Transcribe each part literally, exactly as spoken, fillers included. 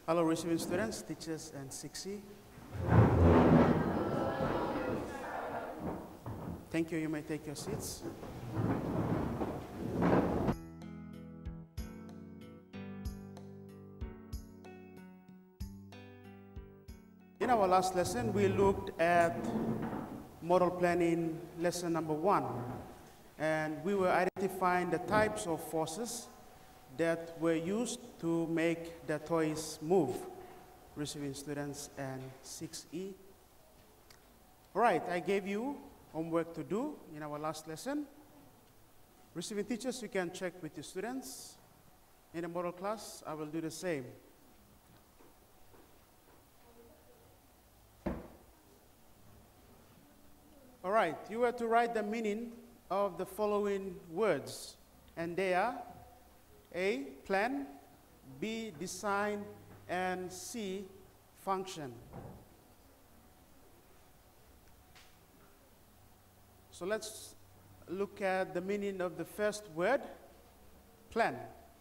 Hello, receiving students, teachers, and six E. Thank you. You may take your seats. In our last lesson, we looked at model planning lesson number one, and we were identifying the types of forces that were used to make the toys move, receiving students and six E. All right, I gave you homework to do in our last lesson. Receiving teachers, you can check with your students. In the model class, I will do the same. All right, you were to write the meaning of the following words, and they are A, plan, B, design, and C, function. So let's look at the meaning of the first word, plan.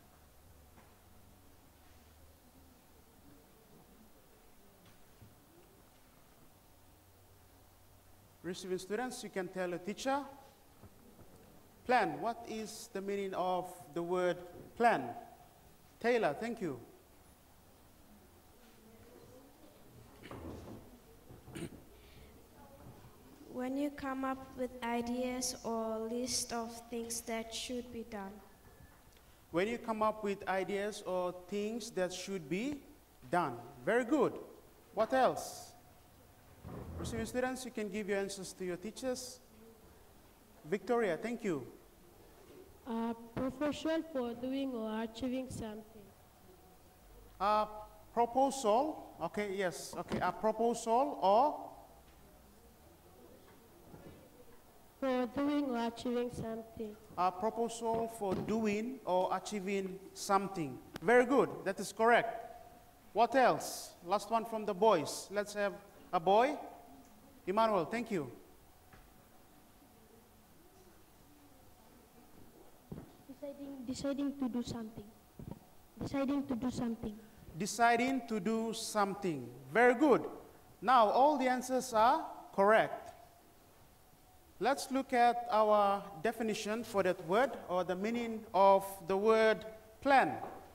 Receiving students, you can tell a teacher, plan. What is the meaning of the word plan? Taylor, thank you. When you come up with ideas or list of things that should be done. When you come up with ideas or things that should be done. Very good. What else? Receiving students, you can give your answers to your teachers. Victoria, thank you. A proposal for doing or achieving something. A proposal, okay, yes, okay, a proposal or? For doing or achieving something. A proposal for doing or achieving something. Very good, that is correct. What else? Last one from the boys. Let's have a boy. Emmanuel, thank you. Deciding, deciding to do something. Deciding to do something. Deciding to do something. Very good. Now, all the answers are correct. Let's look at our definition for that word, or the meaning of the word plan.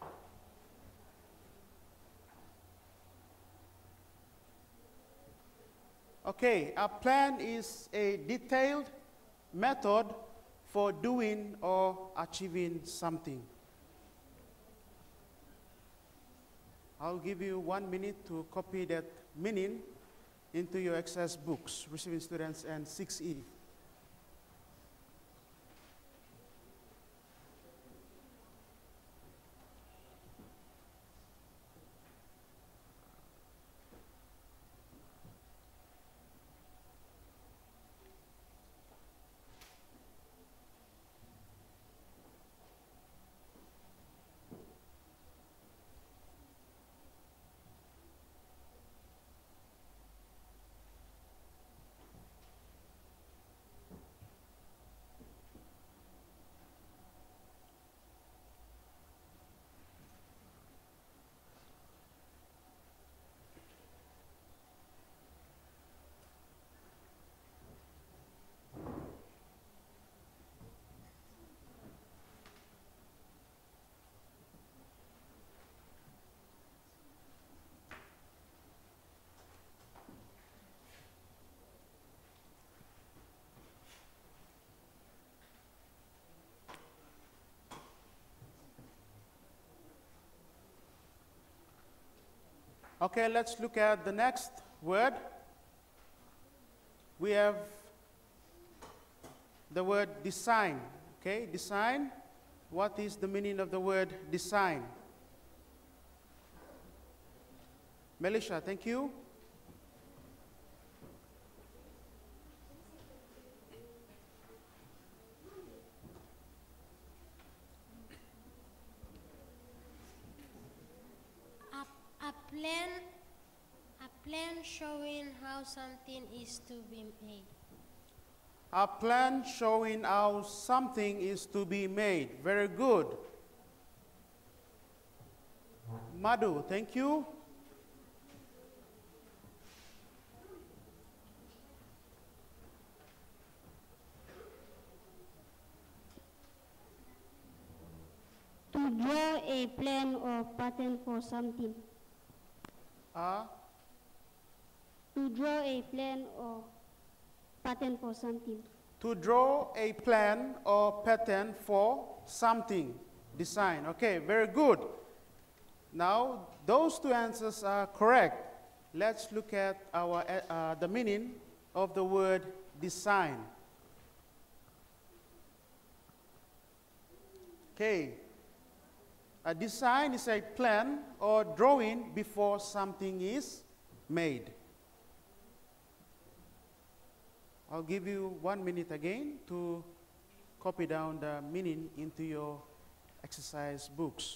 Okay, a plan is a detailed method for doing or achieving something. I'll give you one minute to copy that meaning into your Access books, receiving students and six E. Okay, let's look at the next word. We have the word design. Okay, design. What is the meaning of the word design? Melisha, thank you. A plan, a plan showing how something is to be made. A plan showing how something is to be made. Very good. Madhu, thank you. plan or pattern for something. Uh, To draw a plan or pattern for something. to draw a plan or pattern for something. Design. Okay, very good. Now, those two answers are correct. Let's look at our, uh, the meaning of the word design. Okay. A design is a plan or drawing before something is made. I'll give you one minute again to copy down the meaning into your exercise books.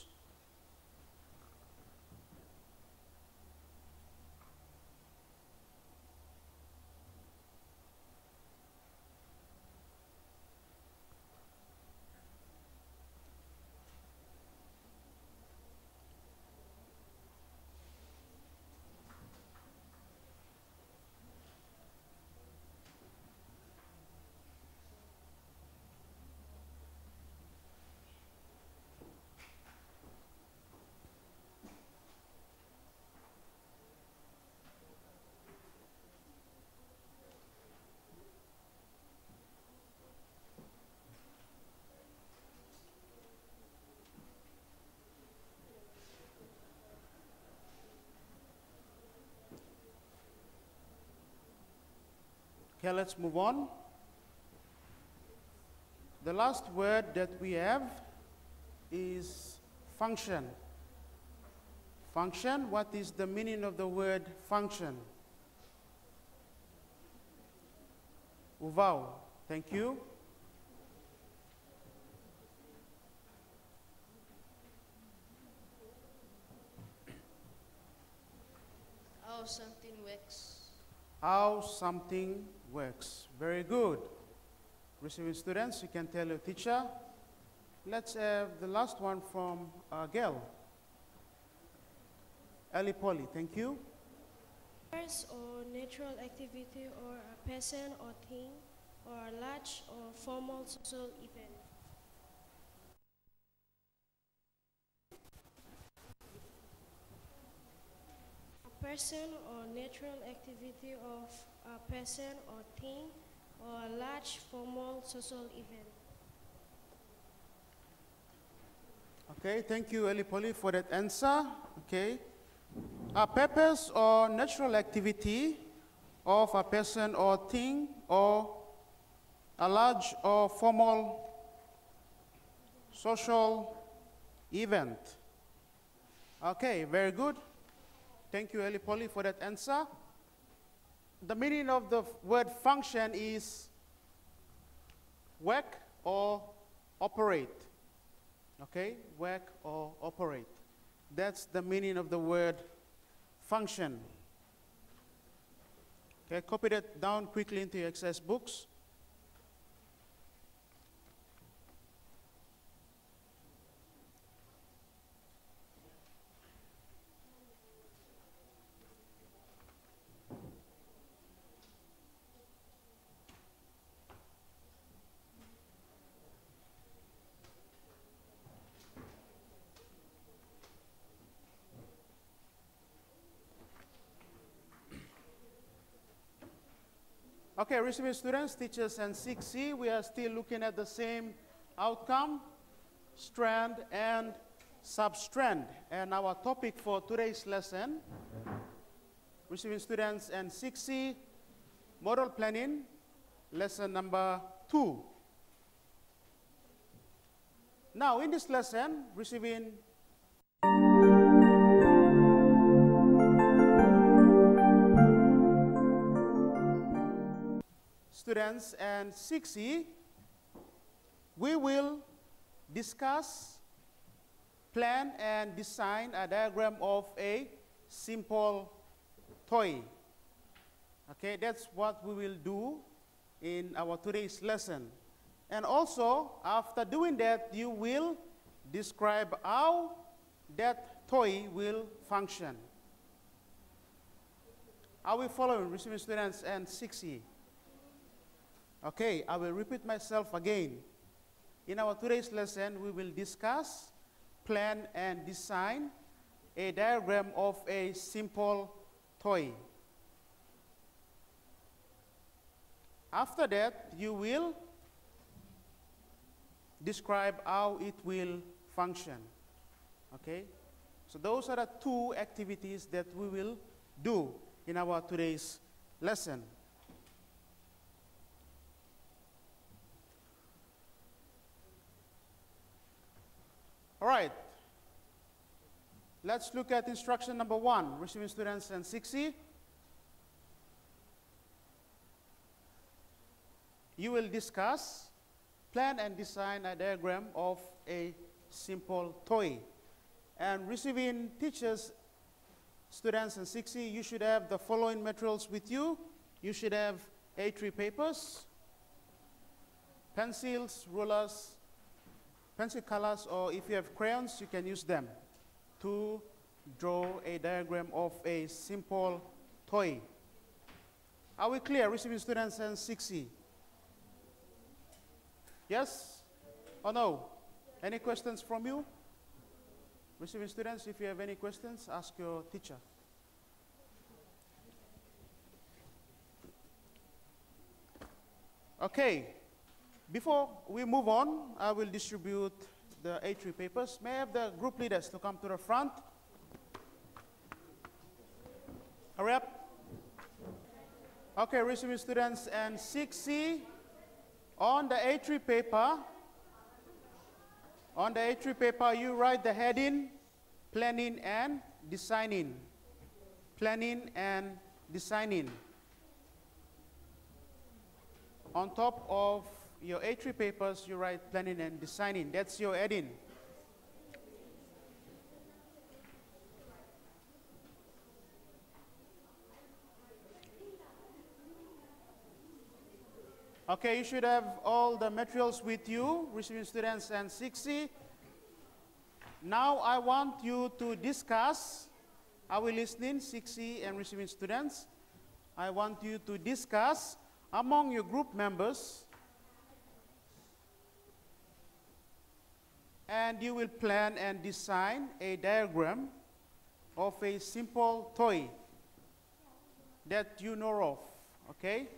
Okay, let's move on. The last word that we have is function. Function, what is the meaning of the word function? Uvau, thank you. How something works. How something works. Very good. Receiving students, you can tell your teacher. Let's have the last one from uh, Gail. Ali Polly, thank you. Force or natural activity or a person or thing or a large or formal social event. A person or natural activity of a person or thing or a large formal social event. Okay, thank you, Eli Poli, for that answer. Okay. A purpose or natural activity of a person or thing or a large or formal social event. Okay, very good. Thank you, Eli Poli, for that answer. The meaning of the word function is work or operate. Okay, work or operate. That's the meaning of the word function. Okay, copy that down quickly into your exercise books. Okay, receiving students, teachers, and six C, we are still looking at the same outcome, strand, and substrand. And our topic for today's lesson, receiving students, and six C, model planning, lesson number two. Now, in this lesson, receiving students and six C, we will discuss, plan, and design a diagram of a simple toy. Okay, that's what we will do in our today's lesson. And also, after doing that, you will describe how that toy will function. Are we following, receiving students and six C? Okay, I will repeat myself again. In our today's lesson, we will discuss, plan and design a diagram of a simple toy. After that, you will describe how it will function. Okay? So those are the two activities that we will do in our today's lesson. All right. Let's look at instruction number one, receiving students and six C. You will discuss, plan and design a diagram of a simple toy. And receiving teachers, students and six C, you should have the following materials with you. You should have A three papers, pencils, rulers, pencil colors, or if you have crayons, you can use them to draw a diagram of a simple toy. Are we clear, receiving students and six C? Yes or no? Any questions from you? Receiving students, if you have any questions, ask your teacher. Okay, before we move on, I will distribute the A three papers. May I have the group leaders to come to the front? Hurry up. Okay, receiving students and six C, on the A three paper, on the A three paper, you write the heading, planning and designing. Planning and designing. On top of your A three papers, you write planning and designing. That's your heading. Okay, you should have all the materials with you, receiving students and six C. Now I want you to discuss, are we listening, six C and receiving students? I want you to discuss among your group members, and you will plan and design a diagram of a simple toy that you know of, okay?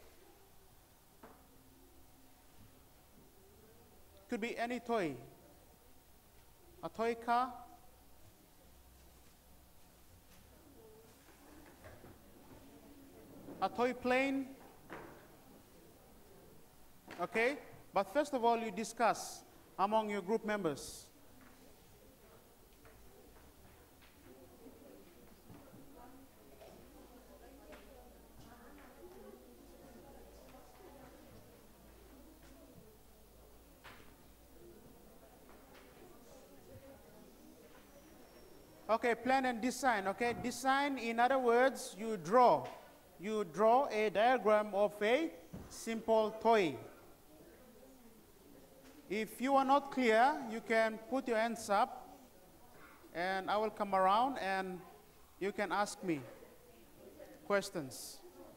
Could be any toy. A toy car, a toy plane, okay? But first of all, you discuss among your group members. Okay, plan and design, okay? Design, in other words, you draw. You draw a diagram of a simple toy. If you are not clear, you can put your hands up, and I will come around and you can ask me questions.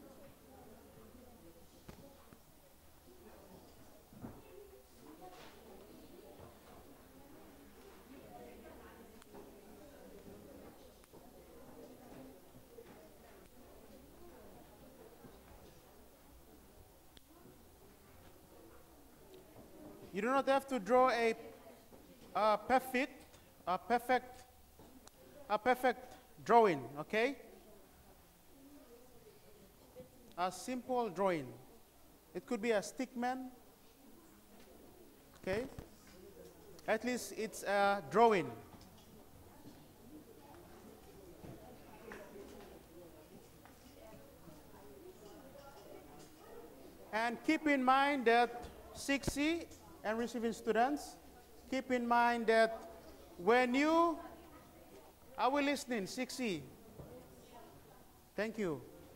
You do not have to draw a, a perfect, a perfect, a perfect drawing, okay? A simple drawing. It could be a stick man, okay? At least it's a drawing. And keep in mind that six C and receiving students, keep in mind that when you, are we listening, six C? Thank you.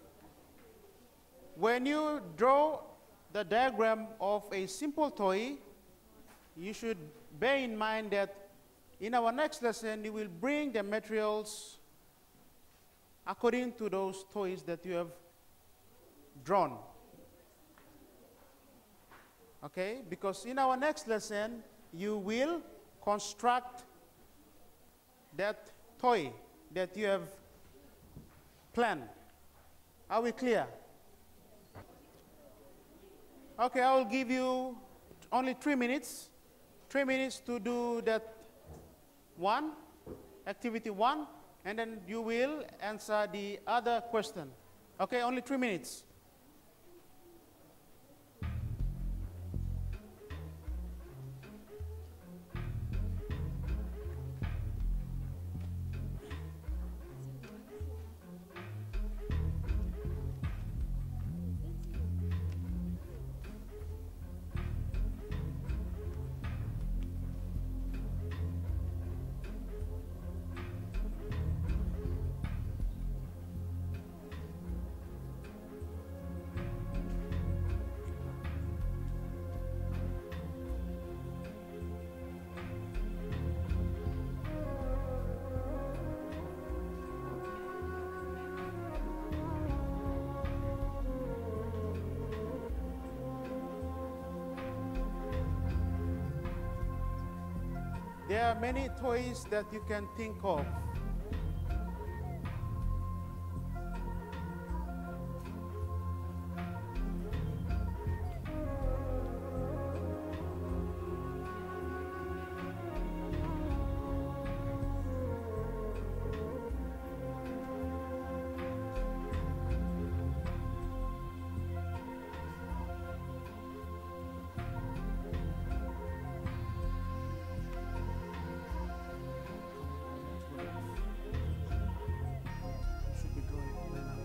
When you draw the diagram of a simple toy, you should bear in mind that in our next lesson, you will bring the materials according to those toys that you have drawn. Okay, because in our next lesson, you will construct that toy that you have planned. Are we clear? Okay, I will give you only three minutes. Three minutes to do that one, activity one, and then you will answer the other question. Okay, only three minutes. There are many toys that you can think of. Should be going by now.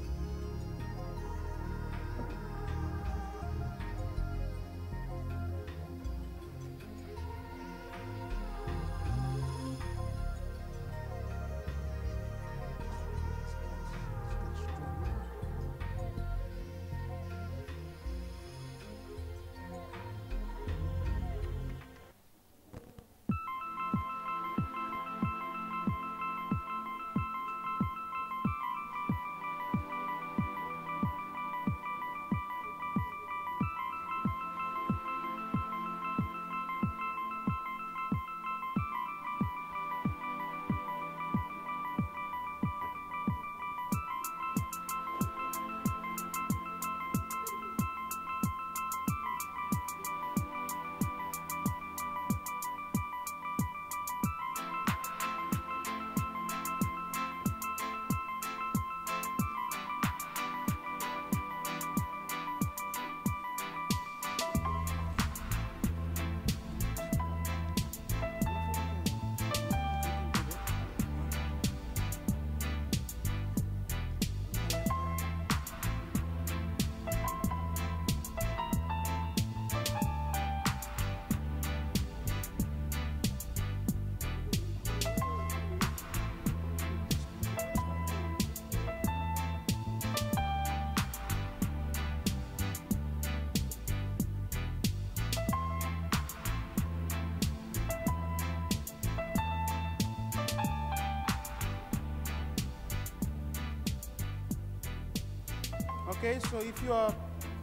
Okay, so if you are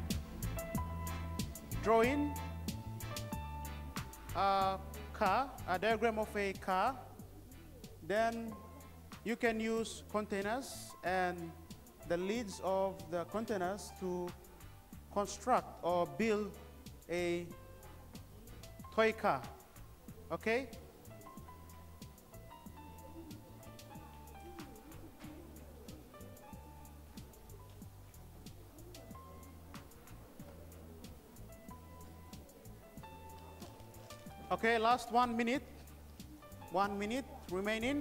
drawing a car, a diagram of a car, then you can use containers and the lids of the containers to construct or build a toy car. Okay? Okay, last one minute. One minute remaining.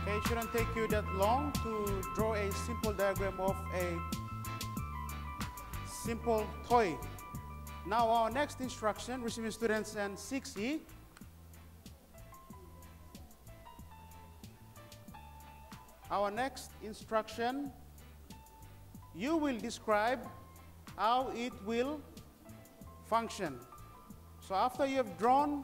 Okay, it shouldn't take you that long to draw a simple diagram of a simple toy. Now our next instruction, receiving students and six E. Our next instruction, you will describe how it will function. So after you have drawn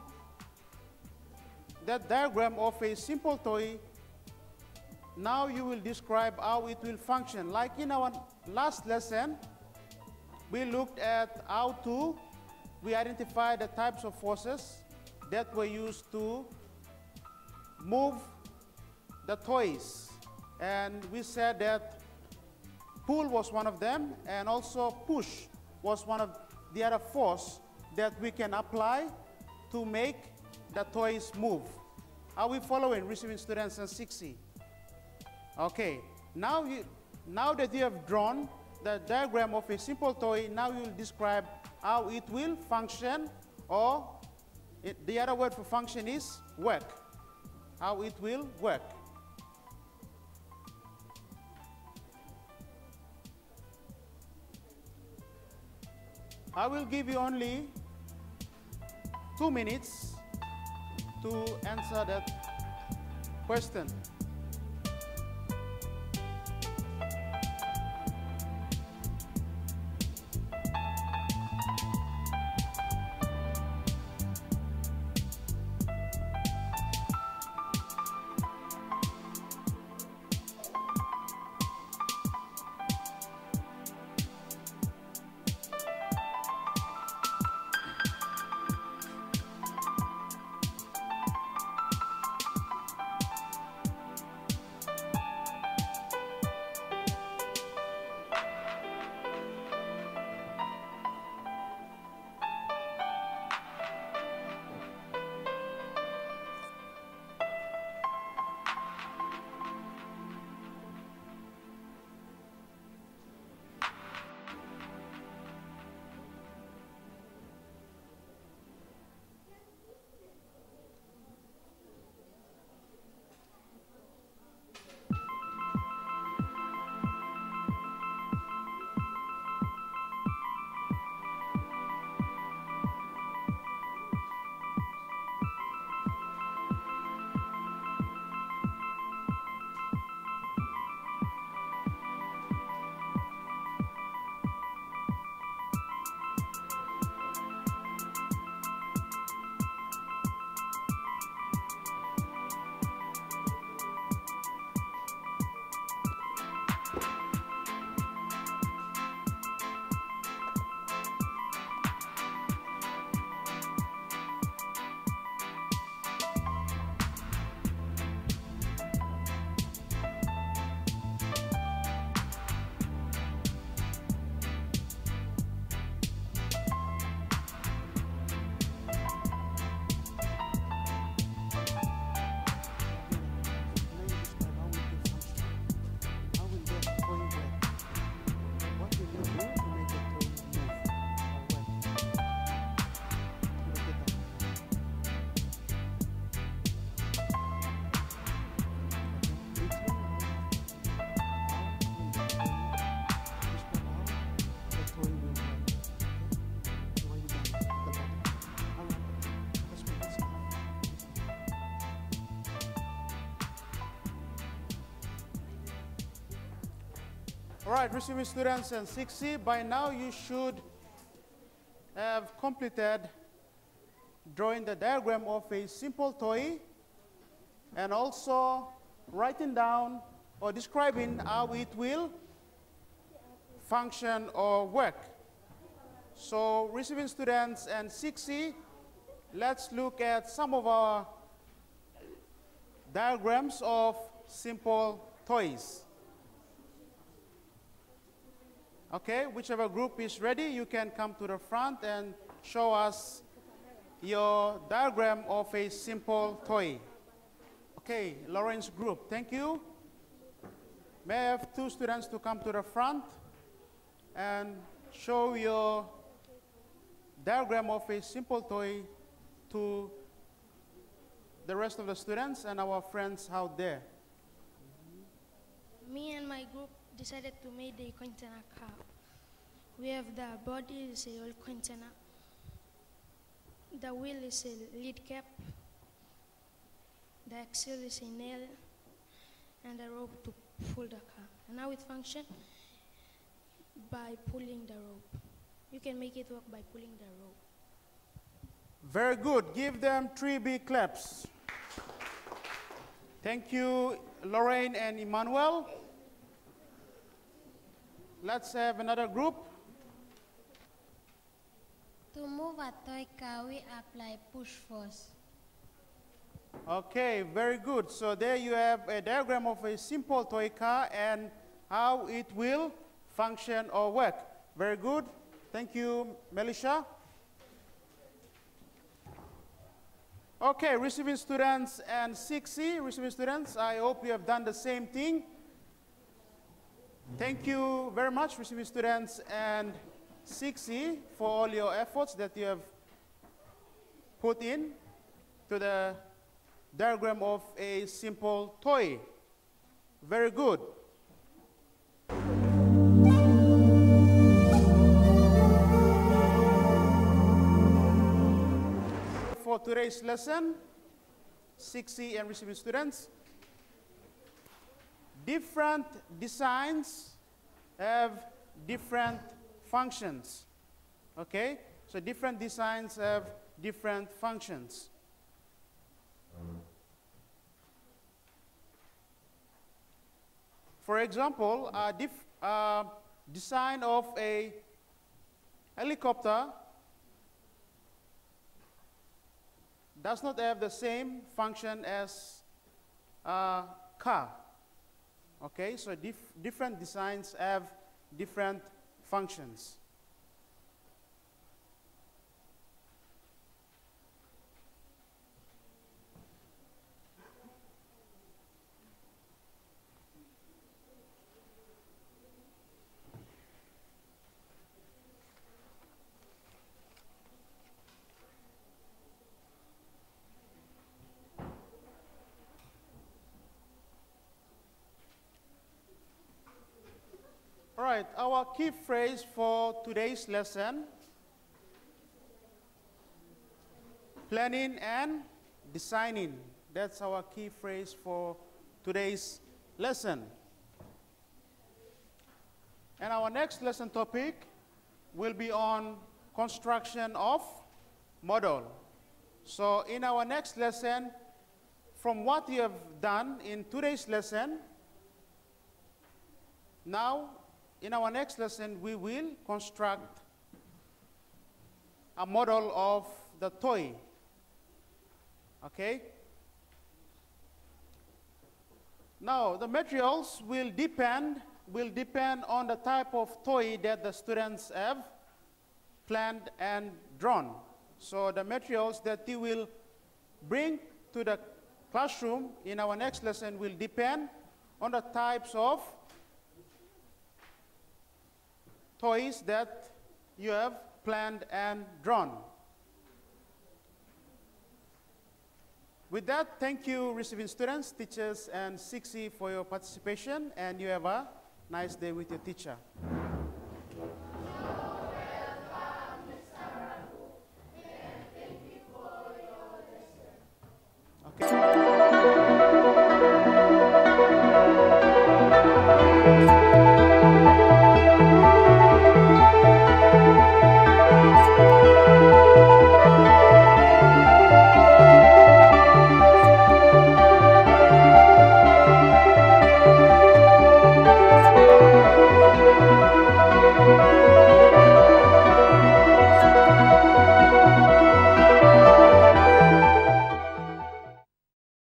that diagram of a simple toy, now you will describe how it will function. Like in our last lesson, we looked at how to, we identified the types of forces that were used to move the toys. And we said that pull was one of them, and also push was one of the other force that we can apply to make the toys move. Are we following, receiving students and six E? Okay, now, you, now that you have drawn the diagram of a simple toy, now you will describe how it will function, or it, the other word for function is work. How it will work. I will give you only two minutes to answer that question. All right, receiving students and six C, by now you should have completed drawing the diagram of a simple toy and also writing down or describing how it will function or work. So receiving students and six C, let's look at some of our diagrams of simple toys. Okay, whichever group is ready, you can come to the front and show us your diagram of a simple toy. Okay, Lawrence group, thank you. May I have two students to come to the front and show your diagram of a simple toy to the rest of the students and our friends out there. group decided to make the container car. We have the body is a oil container. The wheel is a lead cap. The axle is a nail, and the rope to pull the car. And how it functions? By pulling the rope. You can make it work by pulling the rope. Very good. Give them three big claps. Thank you, Lorraine and Emmanuel. Let's have another group. To move a toy car, we apply push force. Okay, very good. So there you have a diagram of a simple toy car and how it will function or work. Very good. Thank you, Melisha. Okay, receiving students and six C, receiving students, I hope you have done the same thing. Thank you very much, receiving students and six C, for all your efforts that you have put in to the diagram of a simple toy. Very good. For today's lesson, six C and receiving students, different designs have different functions. Okay? So different designs have different functions. For example, a dif uh, design of a helicopter does not have the same function as a car. Okay, so dif different designs have different functions. All right, our key phrase for today's lesson, planning and designing. That's our key phrase for today's lesson. And our next lesson topic will be on construction of model. So in our next lesson, from what you have done in today's lesson, now in our next lesson, we will construct a model of the toy. Okay? Now, the materials will depend, will depend on the type of toy that the students have planned and drawn. So the materials that you will bring to the classroom in our next lesson will depend on the types of toys that you have planned and drawn. With that, thank you, receiving students, teachers, and six C for your participation, and you have a nice day with your teacher.